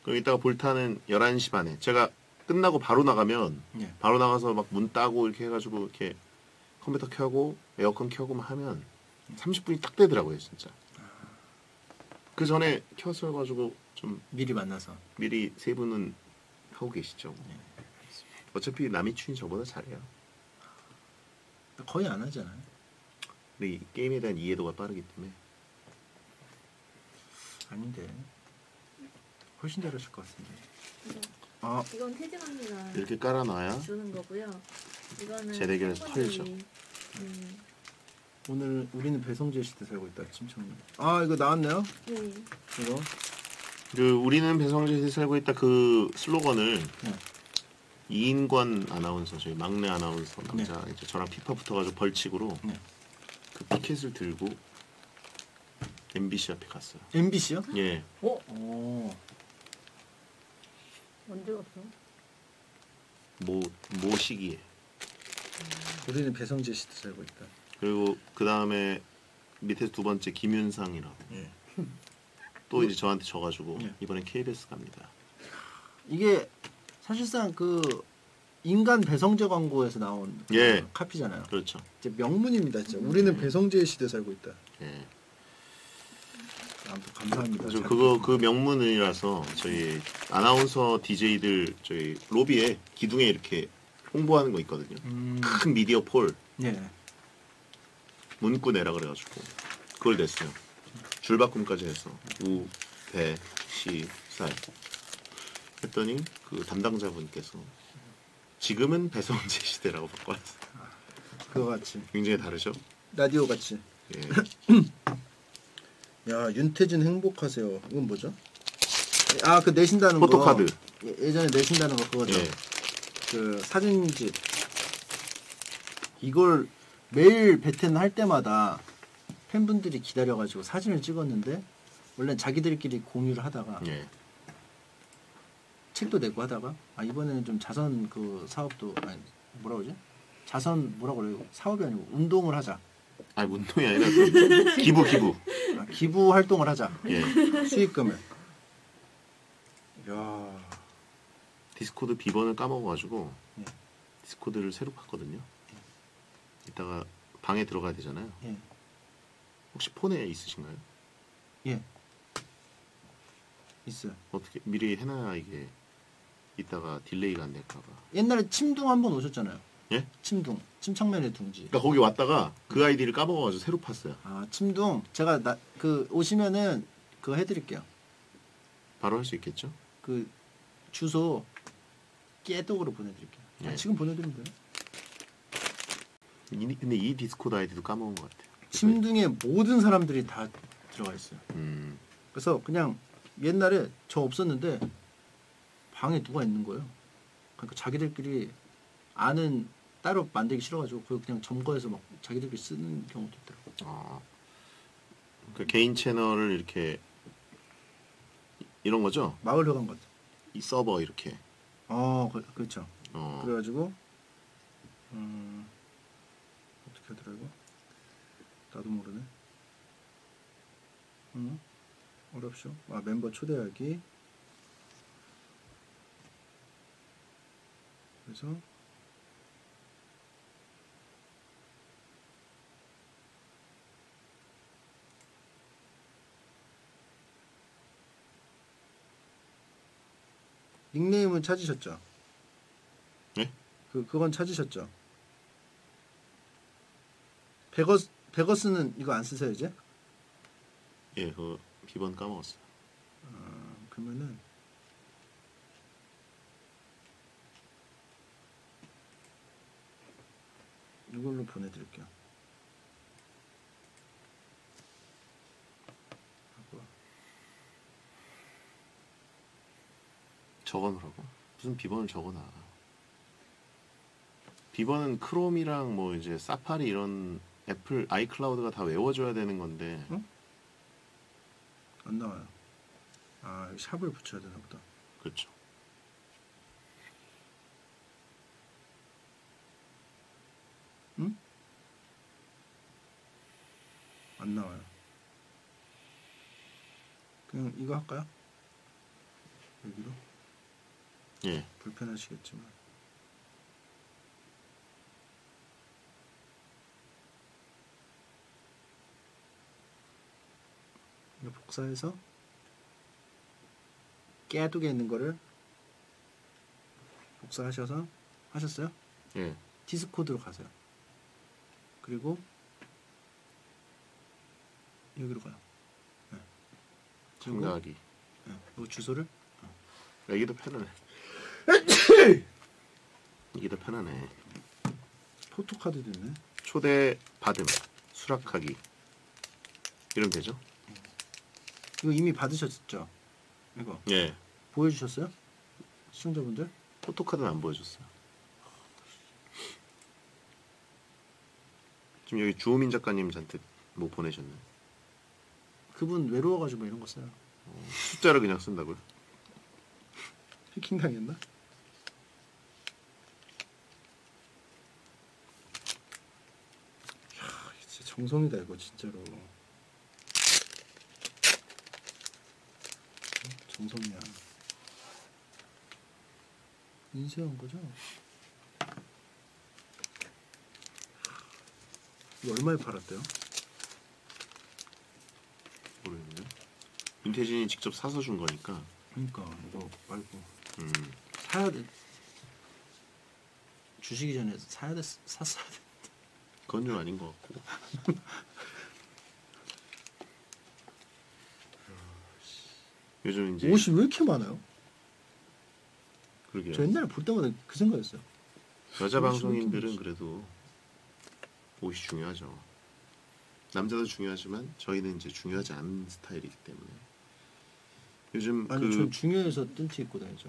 그럼 이따가 볼타는 11시 반에 제가 끝나고 바로 나가면 예. 바로 나가서 막 문 따고 이렇게 해가지고 이렇게 컴퓨터 켜고 에어컨 켜고만 하면 30분이 딱 되더라고요 진짜. 그 전에 켜서가지고 좀 미리 만나서 미리 세 분은 하고 계시죠. 예. 어차피 남이춘이 저보다 잘해요. 거의 안 하잖아요. 근데 이 게임에 대한 이해도가 빠르기 때문에. 아닌데 훨씬 잘하실 것 같은데. 이건 태진 언니가 이렇게 깔아놔야 주는 거고요. 이거는 재대결에서 털죠. 오늘 우리는 배성재 시대 살고 있다. 침청님. 아 이거 나왔네요. 네. 이거. 그 우리는 배성재에 살고 있다 그 슬로건을 네. 이인권 아나운서 저희 막내 아나운서 남자 네. 이제 저랑 피파 붙어가지고 벌칙으로 네. 그 피켓을 들고 MBC 앞에 갔어요. MBC요? 예. 오. 언제 갔어? 모 시기에. 우리는 배성재 시대 살고 있다. 그리고 그 다음에 밑에 두 번째 김윤상이라고. 예. 또 이제 저한테 져가지고 예. 이번엔 KBS 갑니다. 이게 사실상 그 인간 배성재 광고에서 나온 예. 그 카피잖아요. 그렇죠. 이제 명문입니다. 진짜. 우리는 배성재 시대 살고 있다. 예. 아무튼 감사합니다. 그래서 잘 그 들었습니다. 명문이라서 저희 아나운서 DJ들 저희 로비에 기둥에 이렇게 홍보하는 거 있거든요. 큰 미디어 폴 예. 문구 내라 그래가지고 그걸 냈어요. 줄바꿈까지 해서 우, 배, 시, 살 했더니 그 담당자분께서 지금은 배성재 시대라고 바꿔놨어요. 그거 같이 굉장히 다르죠? 라디오 같이. 예. 야 윤태진 행복하세요. 이건 뭐죠? 아 그 내신다는 포토카드. 거. 예전에 내신다는 거 그거죠. 예. 그 사진집. 이걸 매일 배텐 할 때마다 팬분들이 기다려가지고 사진을 찍었는데 원래 자기들끼리 공유를 하다가 예. 책도 내고 하다가 아 이번에는 좀 자선 그 사업도 아니 뭐라 그러지? 자선 뭐라 그래요? 사업이 아니고 운동을 하자. 아니 운동이 아니라 그 기부. 아, 기부 활동을 하자. 예. 수익금을. 야. 디스코드 비번을 까먹어가지고 예. 디스코드를 새로 팠거든요. 이따가 방에 들어가야 되잖아요. 예. 혹시 폰에 있으신가요? 예. 있어요. 어떻게 미리 해놔야 이게 이따가 딜레이가 안 될까봐. 옛날에 침둥 한번 오셨잖아요. 예? 침둥. 침착맨의 둥지. 그러니까 거기 왔다가 그 아이디를 까먹어가지고 새로 팠어요. 아 침둥. 제가 그 오시면은 그거 해드릴게요. 바로 할 수 있겠죠? 그 주소 깨독으로 보내드릴게요. 아, 예. 지금 보내드리면 돼요. 근데 이 디스코드 아이디도 까먹은 것 같아요. 침둥에 모든 사람들이 다 들어가 있어요. 그래서 그냥 옛날에 저 없었는데 방에 누가 있는 거예요. 그러니까 자기들끼리 아는 따로 만들기 싫어가지고 그걸 그냥 점거해서 막 자기들끼리 쓰는 경우도 있더라고. 아, 그 개인 채널을 이렇게 이런 거죠? 마을 회관 같아. 이 서버 이렇게. 그렇죠. 어. 그래가지고 어떻게 하더라고? 나도 모르네. 어렵쇼. 아 멤버 초대하기. 그래서 닉네임은 찾으셨죠? 네? 그건 찾으셨죠? 베거스는 이거 안 쓰세요 이제? 예, 그 비번 까먹었어요. 그러면은 이걸로 보내드릴게요. 적어놓으라고? 무슨 비번을 적어놔. 비번은 크롬이랑 뭐 이제 사파리 이런 애플 아이클라우드가 다 외워줘야 되는 건데. 응? 안 나와요. 아 여기 샵을 붙여야 되나 보다. 그렇죠. 응? 안 나와요. 그냥 이거 할까요? 여기로? 예. 불편하시겠지만. 이거 복사해서 깨두개 있는 거를 복사하셔서 하셨어요? 예. 디스코드로 가세요. 그리고 여기로 가요. 네. 그리고 참가하기. 네. 이 주소를 이게 더 편하네. 이게 더 편하네. 포토카드도 있네. 초대 받음, 수락하기. 이러면 되죠? 이거 이미 받으셨죠? 이거 예. 보여주셨어요? 시청자분들? 포토카드는 안 보여줬어요. 지금 여기 주호민 작가님 잔뜩 뭐 보내셨네. 그분 외로워가지고 뭐 이런 거 써요. 숫자를 그냥 쓴다고요? 해킹 당했나? 야, 진짜 정성이다 이거 진짜로. 정성이야. 인쇄한 거죠? 이거 얼마에 팔았대요? 모르겠네. 윤태진이 직접 사서 준 거니까. 그러니까 이거 말고 사야 돼. 주시기 전에 사야 돼. 샀어야 돼. 그건 좀 아닌 것 같고. 요즘 이제 옷이 왜 이렇게 많아요? 그러게요. 저 옛날에 볼 때마다 그 생각했어요. 여자 옷이 방송인들은 왜 이렇게 그래도 옷이 중요하죠. 남자도 중요하지만 저희는 이제 중요하지 않은 스타일이기 때문에 요즘 아니 전 중요해서 뜬티 입고 다니죠.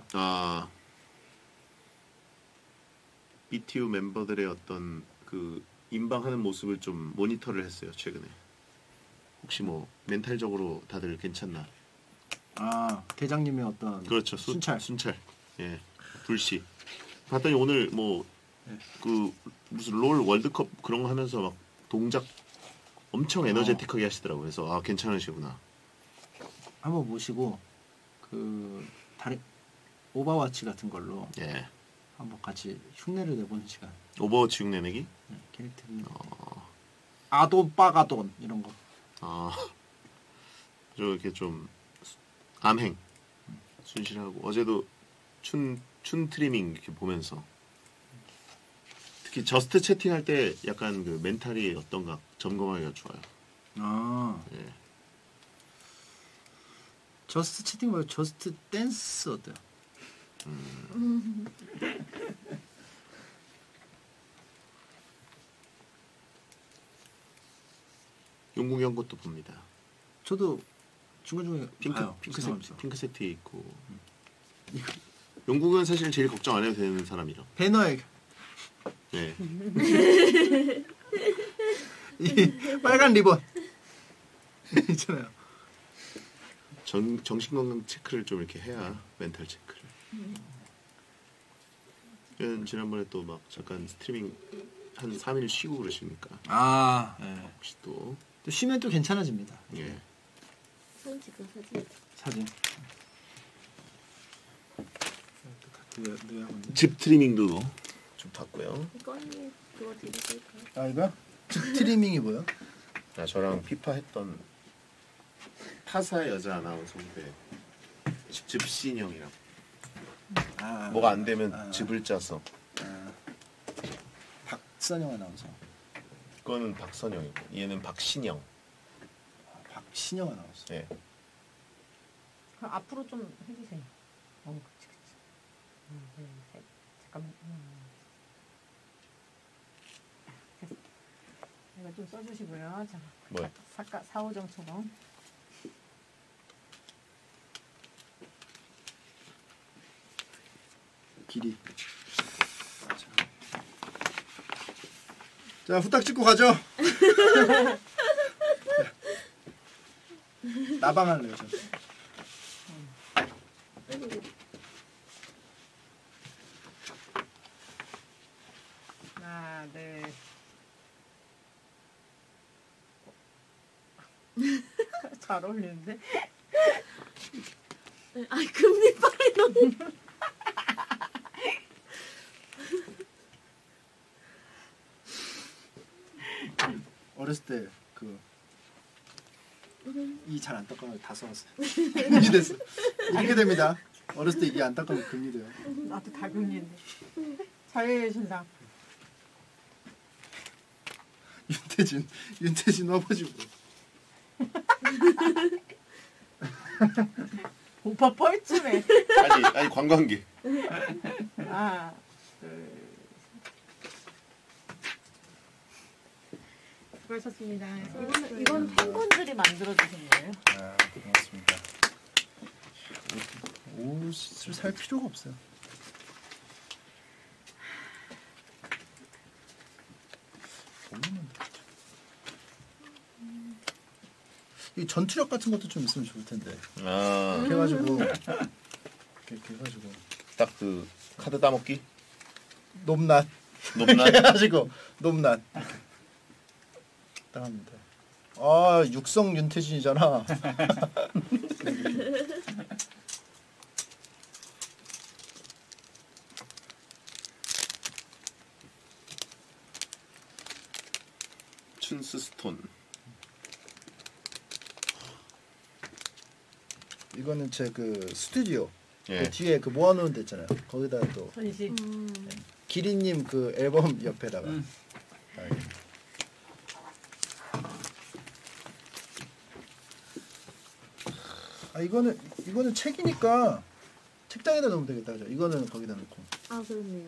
BTU 멤버들의 어떤 그 임방하는 모습을 좀 모니터를 했어요 최근에. 혹시 뭐 멘탈적으로 다들 괜찮나? 대장님의 어떤 그렇죠. 순찰. 예. 불씨. 봤더니 오늘 뭐 네. 그 무슨 롤 월드컵 그런 거 하면서 막 동작 엄청 에너제틱하게 하시더라고요. 그래서 괜찮으시구나. 한번 모시고 그 다리 오버워치 같은 걸로 예. 한번 같이 흉내를 내보는 시간. 오버워치 흉내내기? 네, 캐릭터 아돈 빠가돈 이런 거. 저 이렇게 좀 암행 순실하고 어제도 춘 트리밍 이렇게 보면서 특히 저스트 채팅할 때 약간 그 멘탈이 어떤가 점검하기가 좋아요. 예. 저스트 채팅 말고 저스트 댄스 어때요? 용궁 형 것도 봅니다. 저도 중간중간에 봐요. 핑크 세트에 있고. 용궁은 사실 제일 걱정 안 해도 되는 사람이라. 배너에 네. 이 빨간 리본 있잖아요. 정신건강 체크를 좀 이렇게 해야 멘탈 체크를. 지난번에 또 막 잠깐 스트리밍 한 3일 쉬고 그러시니까. 네. 혹시 또 쉬면 또 괜찮아집니다. 예. 사진 찍어 사진. 집 트리밍도 좀 탔고요. 이거는 그거 드릴까요? 이거? 스트리밍이 뭐야? 저랑 피파 했던 타사 여자 아나운서 후배 집신 형이랑 뭐가 안 되면 집을 짜서. 박선영 아나운서. 그거는 박선영이고 얘는 박신영. 박신영 아나운서. 예. 그럼 앞으로 좀 해주세요. 그치. 둘, 셋. 잠깐만. 됐어. 이거 좀 써주시고요. 자, 뭐요? 사오정처럼. 길이. 자, 후딱 찍고 가죠. 나방할래요, 저. 하나, 둘. 잘 어울리는데? 금리빨이 어렸을 때 그 이 잘 안 닦으면 다 써왔어요. 금이 됐어. 이렇게 됩니다. 어렸을 때 이 안 닦으면 금이 돼요. 나도 다 금리인데. 자유신상. 윤태진 와가지고 오빠 뻘쭘해. 아니 관광객. 하나, 둘, 수고하셨습니다. 이건 팬분들이 만들어 주신 거예요? 아, 고맙습니다. 옷을 살 필요가 없어요. 이 전투력 같은 것도 좀 있으면 좋을 텐데. 아, 이렇게 해가지고 이렇게 해가지고 딱 그 카드 따먹기. 높낮 높낮. 해가지고 높낮 딱 하면 돼. 아 육성 윤태진이잖아. 춘스 스톤. 이거는 제 그 스튜디오 예. 그 뒤에 그 모아놓은 데 있잖아요. 거기다 또 전시. 기린님 그 앨범 옆에다가 아 이거는 책이니까 책장에다 놓으면 되겠다. 그죠? 이거는 거기다 놓고. 아 그렇네요.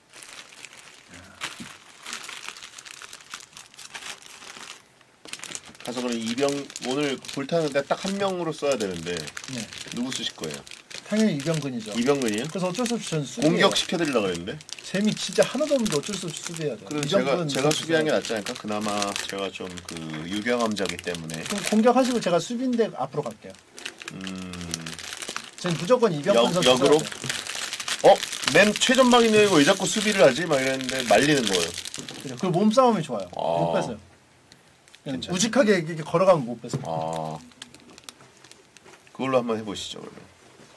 가서 그럼 이병 오늘 불타는데 딱 한 명으로 써야 되는데 네. 누구 쓰실 거예요? 당연히 이병근이죠. 이병근이요? 그래서 어쩔 수 없이 저는 수비해요. 공격 시켜드리려고 했는데. 재미 진짜 하나도 없는데 어쩔 수 없이 수비해야 돼. 그래서 제가 수비한 게 낫지 않을까? 그나마 제가 좀 그 유경험자기 때문에. 그럼 공격하시고 제가 수비인데 앞으로 갈게요. 저는 무조건 이병근 선수 역으로? 맨 최전방인데 이거 왜 자꾸 수비를 하지? 막 이랬는데 말리는 거예요. 그죠. 그 몸싸움이 좋아요. 아. 못 뺏어요. 그냥 괜찮아요. 우직하게 이렇게 걸어가면 못 뺏어요. 아, 그걸로 한번 해보시죠 그러면.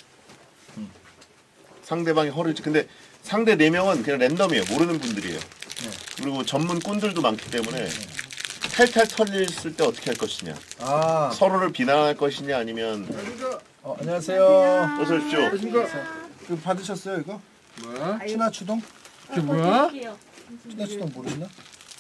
상대방이 허를 근데 상대 4명은 그냥 랜덤이에요. 모르는 분들이에요. 네. 그리고 전문 꾼들도 많기 때문에 탈탈 털렸을 때 어떻게 할 것이냐. 아, 서로를 비난할 것이냐 아니면 안녕하세요. 어서 오십시오. 이거 받으셨어요 이거? 뭐야? 추나 추동? 그게 뭐야? 추나 추동 모르시나?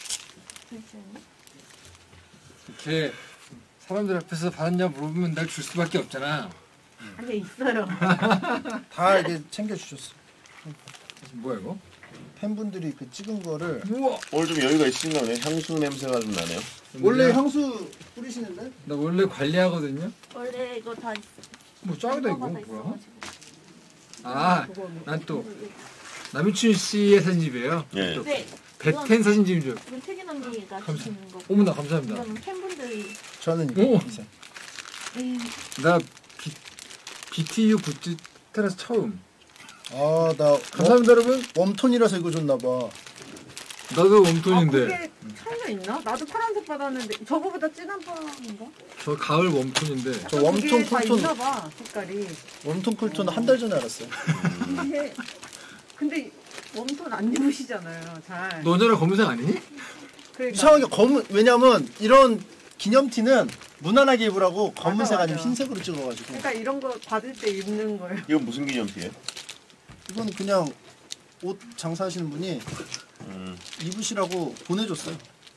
이렇게 사람들 앞에서 받았냐 물어보면 날 줄 수밖에 없잖아. 아니 있어요. 다 이게 챙겨 주셨어. 뭐야 이거? 팬분들이 그 찍은 거를 우와! 오늘 좀 여유가 있으신가 보네. 향수 냄새가 좀 나네요. 원래 향수 뿌리시는데? 나 원래 관리하거든요. 원래 이거 다 있어. 뭐 짱이다 이거 다 뭐야? 있어가지고. 아, 난 또 남희춘 씨의 사진집이에요. 예. 또 네. 베텐 사진집인 줄. 이건 태균언니가 감사- 주시는 거. 어머나 감사합니다. 이건 팬분들이. 저는 오! 이거 이제 나 BTU 굿즈 테라스 처음. 아나 감사합니다 여러분. 웜톤이라서 이거 줬나 봐. 나도 아 웜톤인데 그게 차이가 있나? 나도 파란색 받았는데 저거보다 진한 파란인가? 저 가을 웜톤인데 저 웜톤 그게 다 쿨톤 있나 봐 색깔이. 웜톤 쿨톤 한 달 전에 알았어요. 근데 웜톤 안 입으시잖아요 잘. 너 언제나 검은색 아니니? 그러니까. 이상하게 검은 왜냐면 이런 기념티는 무난하게 입으라고 검은색 맞아, 아니면 맞아. 흰색으로 찍어가지고 그러니까 이런 거 받을 때 입는 거예요. 이건 무슨 기념티예요? 이건 그냥 옷 장사하시는 분이 음, 입으시라고 보내줬어요.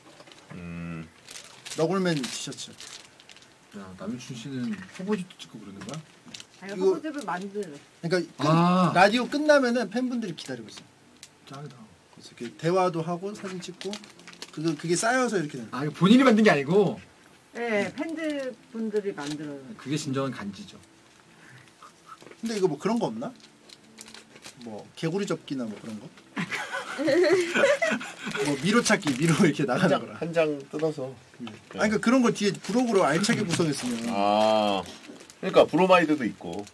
너굴맨 티셔츠. 야 남희춘 씨는 허벅지도 찍고 그러는 거야? 아니 이거- 허브집을 만들어. 그러니까 아 라디오 끝나면은 팬분들이 기다리고 있어요. 짱이다. 그래서 이렇게 대화도 하고 사진 찍고 그게 쌓여서 이렇게 되는. 아 이거 본인이 만든 게 아니고 네 팬들 분들이 만들어요. 그게 진정한 간지죠. 근데 이거 뭐 그런 거 없나? 뭐 개구리 접기나 뭐 그런 거? 뭐 미로 찾기, 미로 이렇게 나가는 거라. 한 장 뜯어서. 아니 그러니까 그런 걸 뒤에 브로그로 알차게 구성했으면 아, 그러니까 브로마이드도 있고.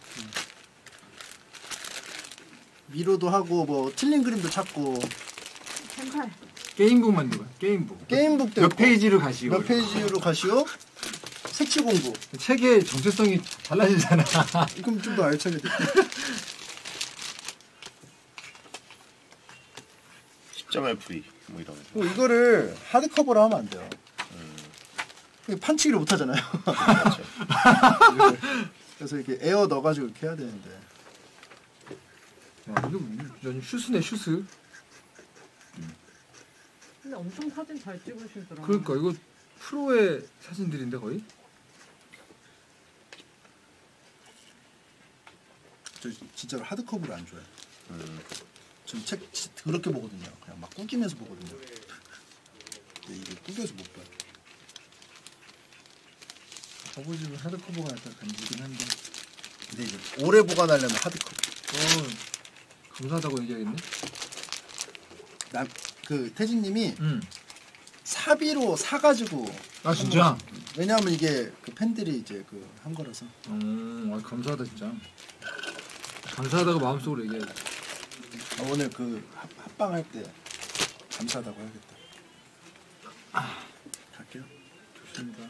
미로도 하고 뭐 틀린 그림도 찾고 펜팔. 게임북 만든 거야. 게임북. 게임북도 몇 있고, 페이지로 가시고 몇 페이지로 가시오? 색칠 공부. 책의 정체성이 달라지잖아. 그럼 좀 더 알차게 돼. HMR 프리 뭐 이런 거. 이거를 하드커버로 하면 안 돼요. 판치기를 못 하잖아요. 그렇죠. 그래서 이렇게 에어 넣어가지고 이렇게 해야 되는데. 야, 이거 완전 슈스네 슈스. 근데 엄청 사진 잘 찍으시더라. 그러니까 이거 프로의 사진들인데 거의. 저 진짜로 하드커버를 안 좋아해. 전 책 그렇게 보거든요. 그냥 막 꾸기면서 보거든요. 근데 이게 꾸겨서 못 봐요. 아버지는 하드커버가 약간 간지긴 한데. 근데 이제 오래 보관하려면 하드커버. 감사하다고 얘기하겠네. 그 태진님이 응. 사비로 사가지고. 아 진짜? 왜냐하면 이게 그 팬들이 이제 그 한 거라서. 감사하다 진짜. 감사하다고 마음속으로 얘기해야지. 오늘 그 합방할 때 감사하다고 해야겠다. 갈게요. 좋습니다.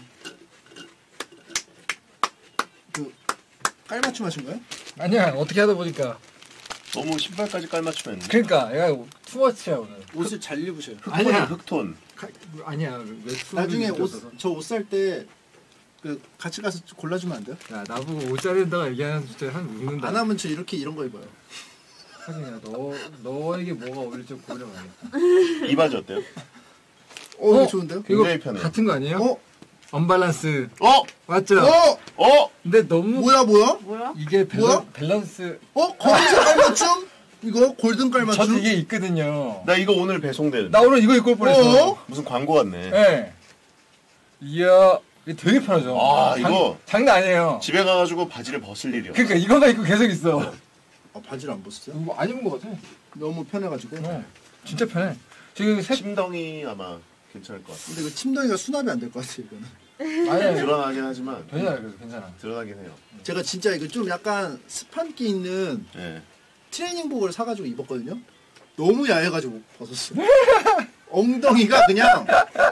그 깔맞춤 하신 거예요? 아니야 어떻게 하다 보니까. 너무 신발까지 깔맞추면 그러니까 얘가 투머치야 오늘. 옷을 잘 입으셔요. 아니야. 흑톤. 아니야 왜 나중에 저 옷 살 때 그 같이 가서 골라주면 안 돼요? 야 나보고 옷 자른다가 얘기하는 진짜 한 웃는다. 안 하면 저 이런 거 입어요. 하진이야 너에게 뭐가 어울릴지 고려하겠다. 이 바지 어때요? 이거 좋은데요? 이거 굉장히 편해요. 같은 거 아니에요? 어? 언밸런스 어? 맞죠? 어? 근데 너무 뭐야? 뭐야? 이게 뭐야? 밸런스 검은색 깔맞춤? 이거 골든 깔맞춤? 저도 이게 있거든요. 나 이거 오늘 배송된. 나 오늘 이거 입고 올 뻔했어. 무슨 광고 같네. 네. 이야 이게 되게 편하죠. 아, 이거. 장난 아니에요. 집에 가가지고 바지를 벗을 일이 없어. 그러니까 이거가 입고 계속 있어. 바지를 안 벗었어요? 이거 안 입은 거 같아. 너무 편해가지고. 진짜 편해. 지금 침덩이 아마 괜찮을 것 같아. 근데 그 침덩이가 수납이 안 될 것 같아요. 이거는. 아니야 드러나긴 하지만 괜찮아 그래서 괜찮아. 드러나긴 해요. 제가 진짜 이거 좀 약간 스판기 있는 예. 트레이닝복을 사가지고 입었거든요. 너무 야해가지고 벗었어요. 엉덩이가 그냥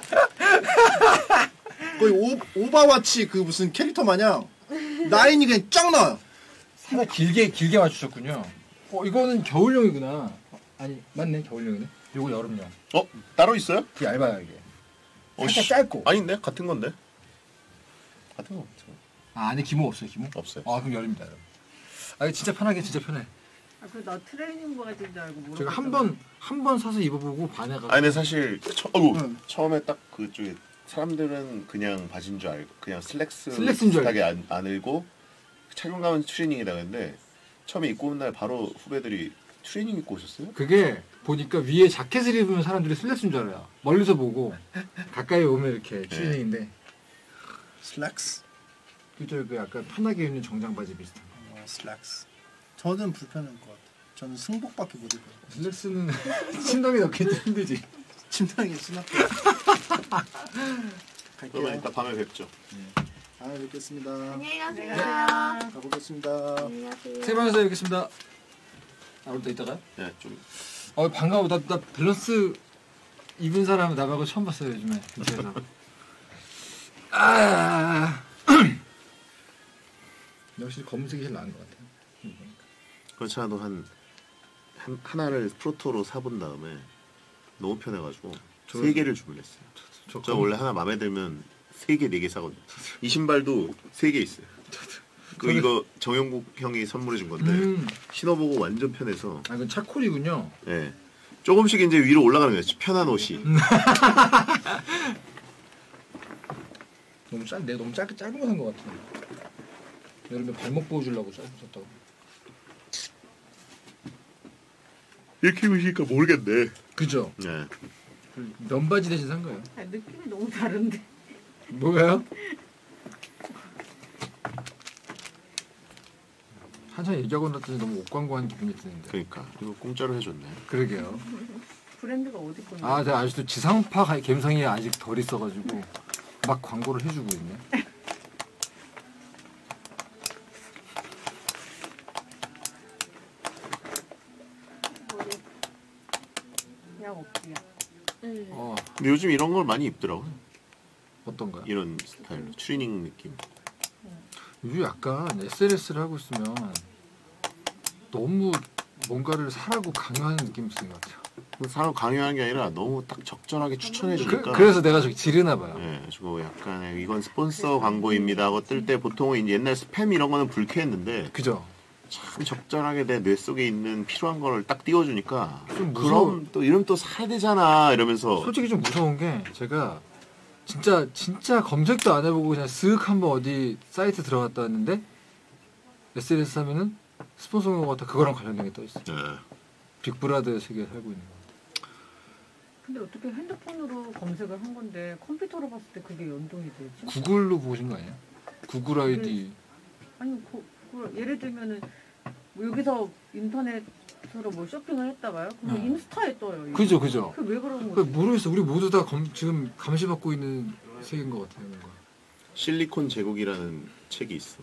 거의 오바와치 그 무슨 캐릭터 마냥 라인이 그냥 쫙 나와요. 살짝 길게 맞추셨군요. 이거는 겨울용이구나. 아니 맞네 겨울용이네. 요거 여름용. 따로 있어요? 되게 얇아요 이게. 살짝 씨. 짧고. 아닌데? 같은 건데? 같은 거 없죠. 안에 기모 없어요 기모? 없어요. 그럼 여름이다 여름. 이거 진짜 편하게 진짜 편해. 그래 나 트레이닝 바지인 줄 알고 물어봤잖아. 제가 한 번 사서 입어보고 반해가지고. 아니 근데 사실 처음에 딱 그쪽에 사람들은 그냥 바지인 줄 알고 그냥 슬랙스인 줄 비슷하게 안 읽고 착용감은 트레이닝이다 근데 처음에 입고 온 날 바로 후배들이 트레이닝 입고 오셨어요? 그게 보니까 위에 자켓을 입으면 사람들이 슬랙스인 줄 알아요. 멀리서 보고 가까이 오면 이렇게 트레이닝인데. 슬랙스. 그죠 그 약간 편하게 입는 정장 바지 비슷한 거. 슬랙스. 저는 불편할 것 같아요. 저는 승복밖에 못 입어요. 슬랙스는 침덩이 넣기 힘들지. 침낭에 수납. 그러면 이따 밤에 뵙죠. 다음에 뵙겠습니다. 안녕히 가세요. 가보겠습니다. 안녕히 가세요. 세 번에서 뵙겠습니다. 우리 또 이따가요? 네, 좀 반가워. 나 밸런스 입은 사람 나하고 처음 봤어요 요즘에 근처에서. 역시 검은색이 제일 나은 것 같아요. 그렇지 않아도 하나를 프로토로 사본 다음에 너무 편해가지고 세 개를 주문했어요. 저 원래 하나 마음에 들면 3개, 4개 사거든요. 이 신발도 3개 있어요. 이거 정영국 형이 선물해 준 건데 신어보고 완전 편해서. 이건 차콜이군요. 네. 조금씩 이제 위로 올라가는 거예요. 편한 옷이. 너무 짧은 거 산 것 같아. 여름에 발목 보여주려고 짧은 거 샀다고. 이렇게 보시니까 모르겠네. 그죠? 네. 면바지 대신 산 거예요. 느낌이 너무 다른데. 뭐가요? 한참 얘기하고 났더니 너무 옷 광고한 기분이 드는데. 그러니까 이거 공짜로 해줬네. 그러게요. 브랜드가 어디 거냐? 제가 아직도 지상파 감성이 아직 덜 있어가지고 막 광고를 해주고 있네. 그냥 없지야. 근데 요즘 이런 걸 많이 입더라고요. 어떤가요? 이런 스타일로 트레이닝 느낌. 요즘 약간 SNS를 하고 있으면 너무 뭔가를 사라고 강요하는 느낌이 드는 것 같아요. 사람 강요하는 게 아니라 너무 딱 적절하게 추천해 주니까. 그래서 내가 저기 지르나 봐요. 예, 그리고 약간 이건 스폰서 광고입니다 하고 뜰 때 보통은 이제 옛날 스팸 이런 거는 불쾌했는데 그죠? 참 적절하게 내 뇌 속에 있는 필요한 거를 딱 띄워주니까 좀 무서워. 그럼 또 이러면 또 사야 되잖아 이러면서 솔직히 좀 무서운 게 제가 진짜 검색도 안 해보고 그냥 쓱 한번 어디 사이트 들어갔다 왔는데 SNS 하면은 스폰서 광고가 다 그거랑 관련된 게 떠 있어. 예. 빅브라더 세계에 살고 있는 거. 근데 어떻게 핸드폰으로 검색을 한 건데 컴퓨터로 봤을 때 그게 연동이 되지? 구글로 보신 거 아니에요? 구글 아이디. 아니 예를 들면은 뭐 여기서 인터넷으로 뭐 쇼핑을 했다가요? 그럼 인스타에 떠요. 이게. 그죠. 그게 왜 그런 그 거지? 모르겠어. 우리 모두 다 지금 감시받고 있는 세계인 것 같아요. 뭔가. 실리콘 제국이라는 책이 있어.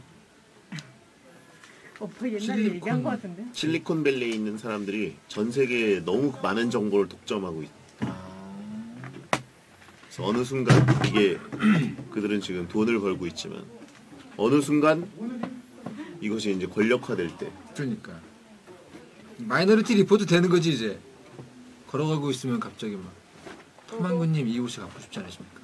오빠 옛날에 실리콘. 얘기한 거 같은데? 실리콘밸리에 있는 사람들이 전 세계에 너무 많은 정보를 독점하고 있어. 그래서 어느 순간 이게 그들은 지금 돈을 벌고 있지만 어느 순간 이것이 이제 권력화될 때 그러니까 마이너리티 리포트 되는 거지 이제. 걸어가고 있으면 갑자기 막 톰한구님 이 옷이 갖고 싶지 않으십니까?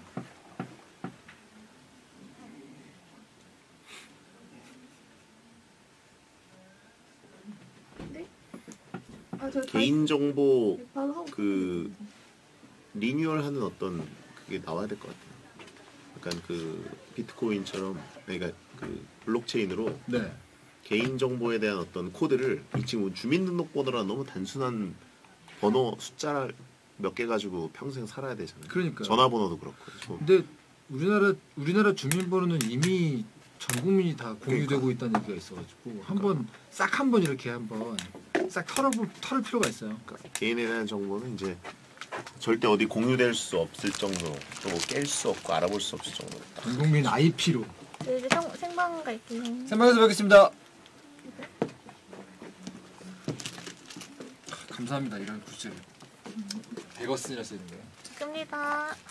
개인정보 바로 하고 그 리뉴얼하는 어떤 그게 나와야 될 것 같아요. 약간 그 비트코인처럼 그러니까 그 블록체인으로 네. 개인정보에 대한 어떤 코드를 이 지금 주민등록번호라 너무 단순한 번호 숫자 몇 개 가지고 평생 살아야 되잖아요. 그러니까. 전화번호도 그렇고. 근데 우리나라 주민번호는 이미 전 국민이 다 공유되고 있다는 얘기가 있어가지고 한번 이렇게 한번 싹 털을 필요가 있어요. 그러니까 개인에 대한 정보는 이제 절대 어디 공유될 수 없을 정도로 또 깰 수 없고 알아볼 수 없을 정도로 전 국민 IP로. 네, 이제 생방 갈게요. 생방에서 뵙겠습니다. 감사합니다. 이런 굿즈를. 100원이나 쓰는 거예요. 좋습니다.